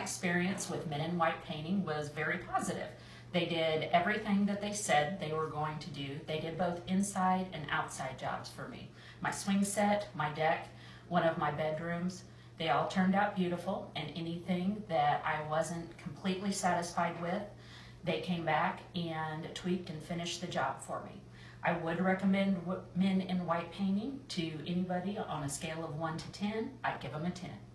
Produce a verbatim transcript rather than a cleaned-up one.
experience with Men in White Painting was very positive. They did everything that they said they were going to do. They did both inside and outside jobs for me. My swing set, my deck, one of my bedrooms, they all turned out beautiful, and anything that I wasn't completely satisfied with, they came back and tweaked and finished the job for me. I would recommend Men in White Painting to anybody on a scale of one to ten. I'd give them a ten.